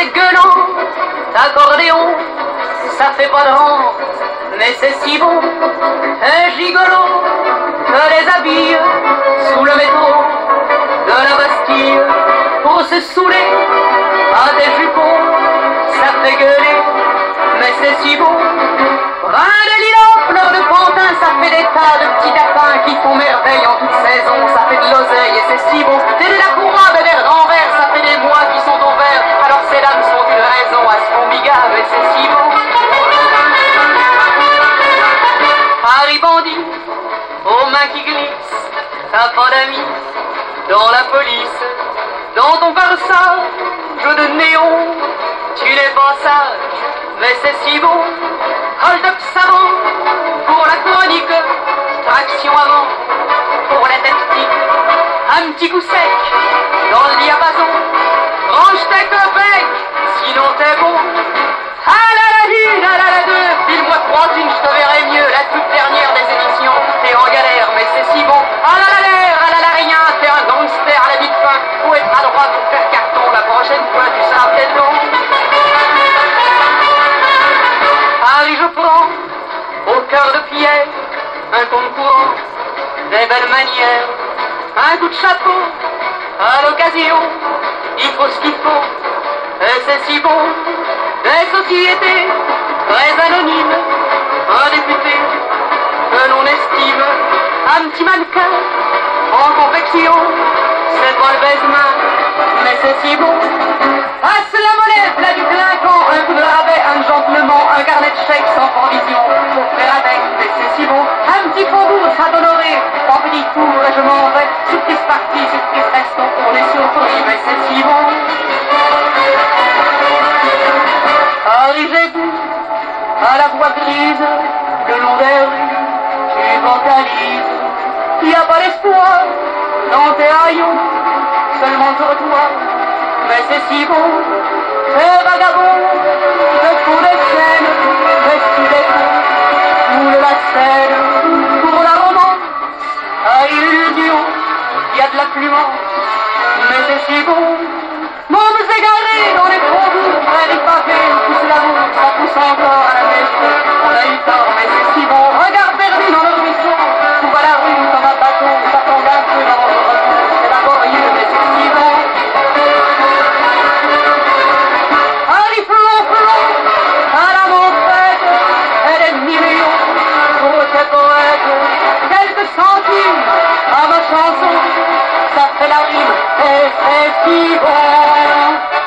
c'est gueulant, d'accordéon, ça fait pas de rang, mais c'est si bon, un gigolo que les habille sous le métro de la Bastille pour se saouler à des jupons, ça fait gueuler, mais c'est si bon. Vin de lilas, fleur de pantin, ça fait des tas de petits tapins qui font merveille en toute saison, ça fait de l'oseille et c'est si bon. C'est de la courroie de verre d'envers, ça fait des mois qui sont au vert, alors ces dames sont une raison à ce qu'on bigave et c'est si bon. Paris bandit, aux mains qui glissent, t'as pas d'amis dans la police, dans ton corsage de néon, tu n'es pas sage, mais c'est si bon. Hold-up savant pour la chronique, traction avant pour la tactique, un petit coup sec dans le diapason, range-tes bec, sinon t'es bon. Ah la la une, ah la la deux, file-moi 3 thunes, je te verrai mieux, la toute dernière des éditions, t'es en galère, mais c'est si bon. Ah la la l'air, ah la la rien, t'es un gangster à la vie de fin, faut être à droite pour faire carton, la prochaine fois tu seras peut-être bon. Paris je prends, au cœur de pierre, un compte courant, des belles manières, un coup de chapeau, à l'occasion, il faut ce qu'il faut, et c'est si bon, des sociétés très anonymes, un député que l'on estime, un petit mannequin en confection, c'est pas le baise-main, mais c'est si bon. Passe la monnaie, là du clinquant, un coup de rabais, un gentleman, un carnet de chèques sans provision, pour faire avec, mais c'est si bon. Un petit faubourg, ça d'honorer, en petit tour et je m'en vais, surprise partie, surprise resto, on est surpris, mais c'est si bon. Paris j'ai vu, à la voix grise, le long des rues, tu vocalises, il n'y a pas d'espoir dans tes haillons, seulement sur toi, mais c'est si bon, ces vagabonds, te font des scènes, vêtus des coups, roule la scène, pour la romance, à illusion, il y a de l'affluence, mais c'est si bon, mômes égarés dans les faubourgs, près des pavés, pousse l'amour, ça pousse encore à la maison, on a eu tort, mais c'est si bon, regarde perdu dans le ruisseau, trouve à la rue comme un bateau, ça tombe un peu dans le retour, c'est laborieux, mais c'est si bon. À la montrette, elle est millions, pour ces poètes, quelques centimes à ma chanson, ça fait la rime, et c'est si bon.